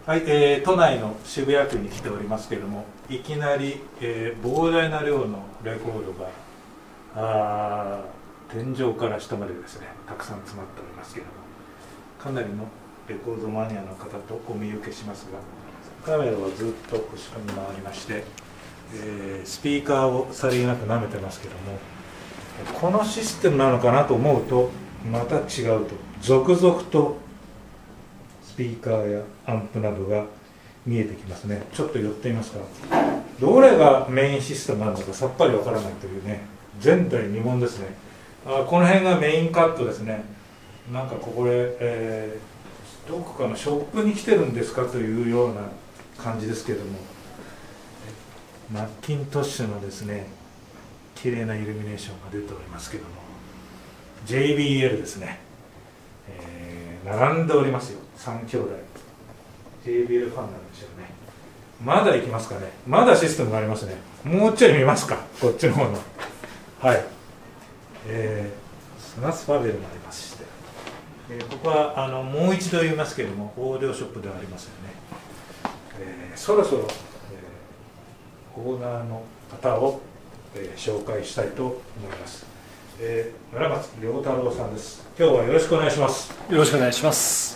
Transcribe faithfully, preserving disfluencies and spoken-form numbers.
はい、えー、都内の渋谷区に来ておりますけれども、いきなり、えー、膨大な量のレコードがあ天井から下までですね、たくさん詰まっておりますけれども、かなりのレコードマニアの方とお見受けしますが、カメラはずっと後ろに回りまして、えー、スピーカーをさりげなく舐めてますけども、このシステムなのかなと思うとまた違うと、続々とスピーカーやアンプなどが見えてきますね。ちょっと寄ってみますか。どれがメインシステムなのかさっぱりわからないというね、前代未聞ですね。あ、この辺がメインカットですね。なんかここで、えー、どこかのショップに来てるんですかというような感じですけども、マッキントッシュのですね、綺麗なイルミネーションが出ておりますけども、 ジェイビーエル ですね、えー、並んでおりますよ、さん兄弟。 ジェイビーエル ファンなんでしょうね。まだ行きますかね。まだシステムがありますね。もうちょい見ますか、こっちの方の。はい、えー、スナスファベルもありまして、えー、ここはあのもう一度言いますけれども、オーディオショップではありますよね。えー、そろそろ、えー、オーナーの方を、えー、紹介したいと思います。えー、村松良太郎さんです。今日はよろしくお願いします。 よろしくお願いします。